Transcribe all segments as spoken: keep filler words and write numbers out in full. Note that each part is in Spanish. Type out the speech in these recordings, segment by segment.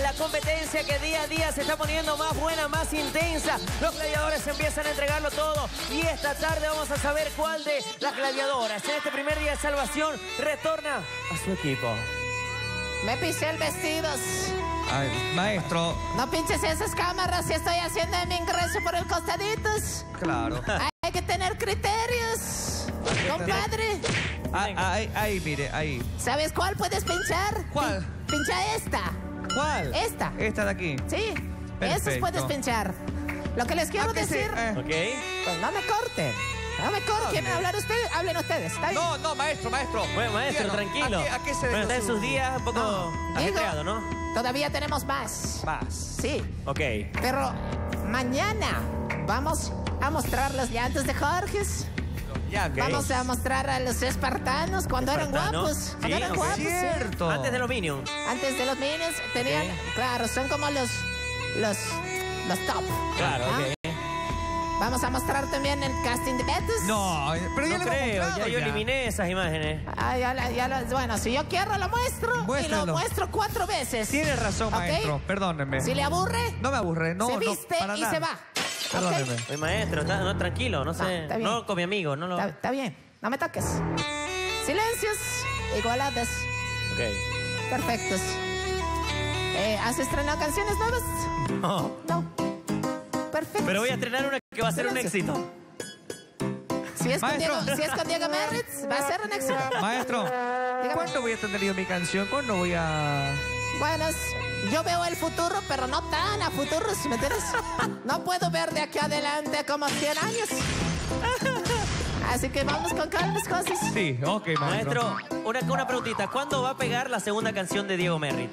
La competencia que día a día se está poniendo más buena, más intensa. Los gladiadores empiezan a entregarlo todo. Y esta tarde vamos a saber cuál de las gladiadoras en este primer día de salvación retorna a su equipo. Me pisé el vestido. Ay, maestro. No pinches esas cámaras si estoy haciendo mi ingreso por el costaditos. Claro. Hay que tener criterios, compadre. Ahí, ahí, ahí, mire, ahí. ¿Sabes cuál puedes pinchar? ¿Cuál? Pincha esta. ¿Cuál? Esta. Esta de aquí. Sí, Perfecto. esos puedes pinchar. Lo que les quiero ¿A qué se- decir... eh? ¿Ok? Pues no me corten. No me corten. ¿Quieren hablar ustedes? Hablen ustedes. ¿Está bien? No, no, maestro, maestro. Bueno, maestro, Díganos, tranquilo. ¿A qué, a qué se Bueno, debe está en su- sus días un poco No, ajetreado, digo, ¿no? Todavía tenemos más. Más. Sí. Ok. Pero mañana vamos a mostrar los llantos de Jorge. Ya, ok. Vamos a mostrar a los espartanos cuando eran Espartanos. guapos. Cuando Sí, eran ok. guapos. sí. Cierto. Antes de los Minions. Antes de los Minions tenían... Ok. Claro, son como los... Los... Los top. Claro, ¿Ah? ok. Vamos a mostrar también el casting de Betis. No, pero ya No le hemos creo, mostrado ya yo eliminé esas imágenes. Ah, ya la- ya la- bueno, si yo quiero lo muestro y lo Muéstralo. muestro cuatro veces. Tiene razón, ¿Ok? maestro. Perdóneme. Si le aburre, No me aburre, no, se no, viste para y nada. se va. Perdóneme. ¿Ok? Oye, maestro, está, no, tranquilo, no sé. está bien. No con mi amigo, no lo... Está, está bien, no me toques. Silencios igualadas. Ok. Perfectos. Eh, ¿Has estrenado canciones nuevas? No. No. Perfecto. Pero voy a estrenar una que va a ser un éxito. Si es, con Maestro. Diego, si es con Diego Merritz, va a ser un éxito. Maestro, Dígame. ¿cuándo voy a tener yo mi canción? ¿Cuándo voy a...? Bueno, yo veo el futuro, pero no tan a futuro, ¿me entiendes? No puedo ver de aquí adelante como cien años. Así que vamos con calma las cosas. Sí, ok, maestro. Maestro, una, una preguntita. ¿Cuándo va a pegar la segunda canción de Diego Merritt?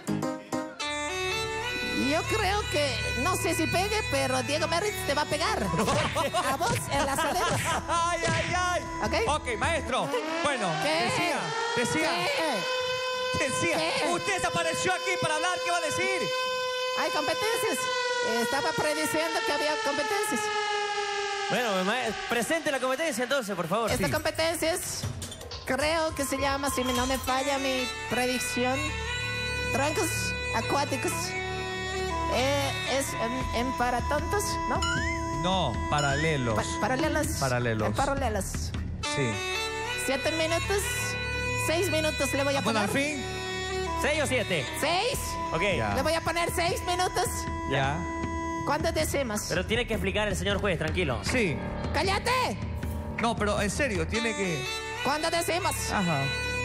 Yo creo que, no sé si pegue, pero Diego Merritz te va a pegar. A vos en las orejas. ¡Ay, ay, ay! ¿Ok? Ok, maestro. Bueno, ¿Qué? decía, decía, ¿Qué? decía. ¿Qué? Usted desapareció aquí para hablar, ¿qué va a decir? Hay competencias. Estaba prediciendo que había competencias. Bueno, ma- presente la competencia entonces, por favor. Estas Sí. competencias, creo que se llama, si no me falla mi predicción, troncos acuáticos. Eh, es en, en para tontos, ¿no? No, paralelos. Pa- paralelos. Paralelos. En paralelos. Sí. Siete minutos, seis minutos le voy a Bueno, poner. al fin. ¿Seis o siete? ¿Seis? Ok. Ya. Le voy a poner seis minutos. Ya. ¿Cuánto decimos? Pero tiene que explicar el señor juez, tranquilo. Sí. ¡Cállate! No, pero en serio, tiene que... ¿Cuánto decimos? Ajá.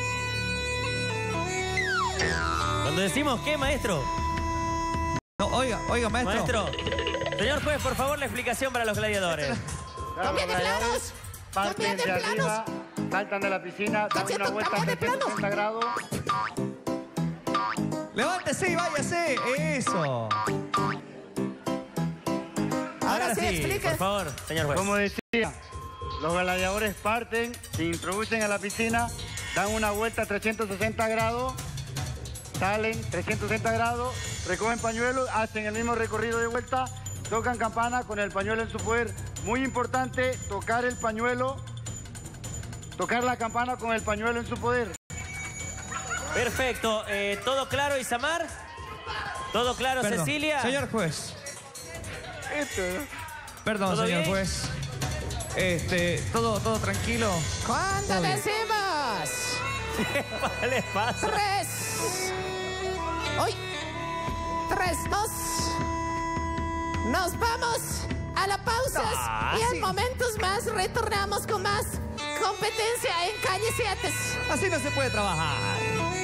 Cuando decimos qué, maestro. No, oiga, oiga, maestro. Maestro. Señor juez, por favor, la explicación para los gladiadores. ¡Cambia de planos! ¡Cambia Parten de de planos! arriba, saltan de la piscina, dan Cachito, una vuelta a cambia de trescientos sesenta grados. Levántese y váyase. Eso. Ahora, sí, explique. por favor, señor juez. Como decía, los gladiadores parten, se introducen a la piscina, dan una vuelta a trescientos sesenta grados, salen trescientos sesenta grados, recogen pañuelos, hacen el mismo recorrido de vuelta, tocan campana con el pañuelo en su poder. Muy importante, tocar el pañuelo, tocar la campana con el pañuelo en su poder. Perfecto. Eh, ¿Todo claro, Isamar? ¿Todo claro, Perdón. Cecilia? Señor juez. Perdón, ¿Todo señor bien? juez. Este, todo, todo tranquilo. ¿Cuánto Todo bien. decimos? ¿Qué le pasa? Tres. Hoy. Tres, dos. Nos vamos a la pausa. Ah, y en sí. momentos más retornamos con más competencia en Calle siete. Así no se puede trabajar.